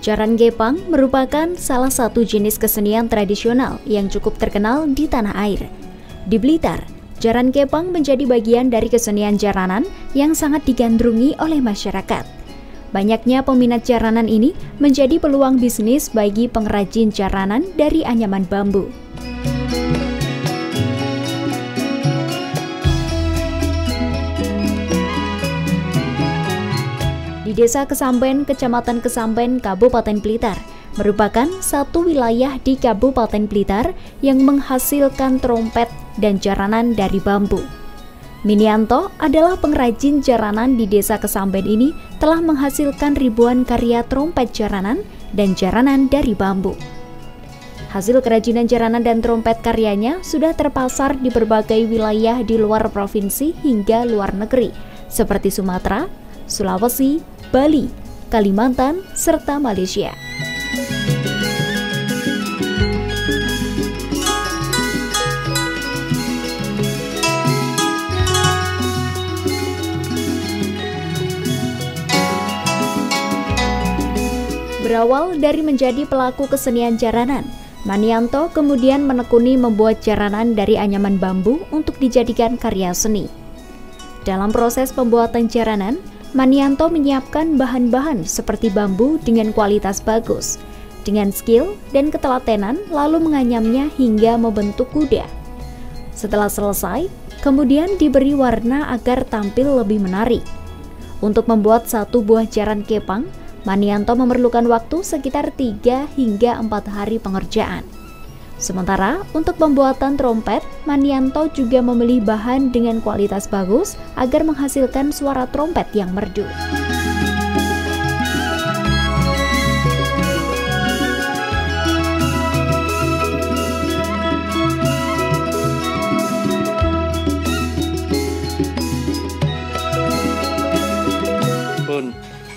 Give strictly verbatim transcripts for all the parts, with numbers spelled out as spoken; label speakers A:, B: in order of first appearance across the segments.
A: Jaran Gepang merupakan salah satu jenis kesenian tradisional yang cukup terkenal di tanah air. Di Blitar, Jaran Gepang menjadi bagian dari kesenian jaranan yang sangat digandrungi oleh masyarakat. Banyaknya peminat jaranan ini menjadi peluang bisnis bagi pengrajin jaranan dari anyaman bambu. Di Desa Kesamben, Kecamatan Kesamben, Kabupaten Blitar, merupakan satu wilayah di Kabupaten Blitar yang menghasilkan trompet dan jaranan dari bambu. Minianto adalah pengrajin jaranan di Desa Kesamben ini telah menghasilkan ribuan karya trompet jaranan dan jaranan dari bambu. Hasil kerajinan jaranan dan trompet karyanya sudah terpasar di berbagai wilayah di luar provinsi hingga luar negeri, seperti Sumatera, Sulawesi, Bali, Kalimantan, serta Malaysia. Berawal dari menjadi pelaku kesenian jaranan, Manianto kemudian menekuni membuat jaranan dari anyaman bambu untuk dijadikan karya seni. Dalam proses pembuatan jaranan, Manianto menyiapkan bahan-bahan seperti bambu dengan kualitas bagus. Dengan skill dan ketelatenan lalu menganyamnya hingga membentuk kuda. Setelah selesai, kemudian diberi warna agar tampil lebih menarik. Untuk membuat satu buah jaran gepang, Manianto memerlukan waktu sekitar tiga hingga empat hari pengerjaan. Sementara untuk pembuatan trompet, Manianto juga memilih bahan dengan kualitas bagus agar menghasilkan suara trompet yang merdu.
B: Pun.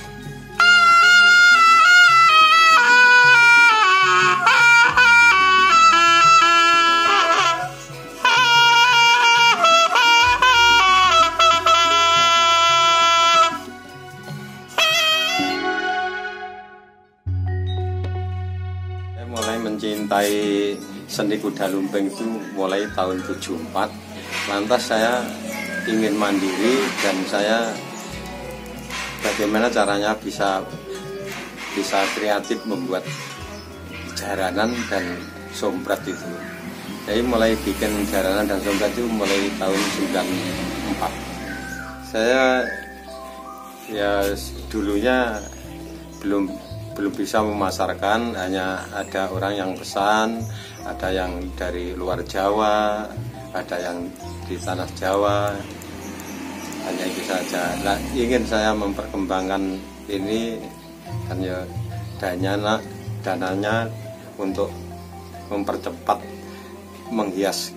C: Mulai mencintai seni kuda lumping itu mulai tahun tujuh puluh empat. Lantas saya ingin mandiri dan saya bagaimana caranya bisa bisa kreatif membuat jaranan dan sompret itu. Jadi mulai bikin jaranan dan sompret itu mulai tahun sembilan puluh empat. Saya ya dulunya belum belum bisa memasarkan, hanya ada orang yang pesan, ada yang dari luar Jawa, ada yang di tanah Jawa, hanya itu saja. Nah, ingin saya memperkembangkan ini kan ya dananya, dananya untuk mempercepat menghias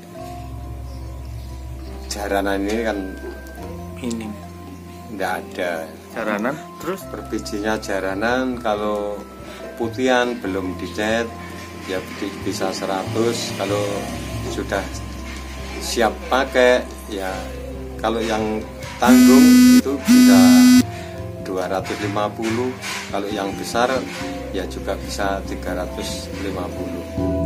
C: jaranan ini kan
B: Ini
C: tidak ada.
B: jaranan terus
C: Berbijinya jaranan kalau putihan belum dicat ya bisa seratus, kalau sudah siap pakai ya kalau yang tanggung itu bisa dua ratus lima puluh, kalau yang besar ya juga bisa tiga ratus lima puluh.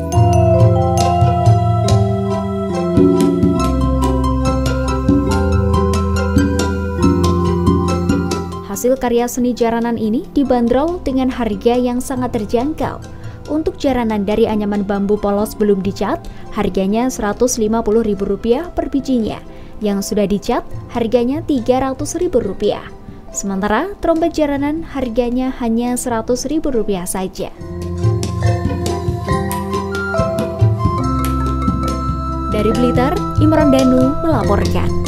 A: Hasil karya seni jaranan ini dibanderol dengan harga yang sangat terjangkau. Untuk jaranan dari anyaman bambu polos belum dicat, harganya seratus lima puluh ribu rupiah per bijinya. Yang sudah dicat, harganya tiga ratus ribu rupiah. Sementara trompet jaranan harganya hanya seratus ribu rupiah saja. Dari Blitar, Imran Danu melaporkan.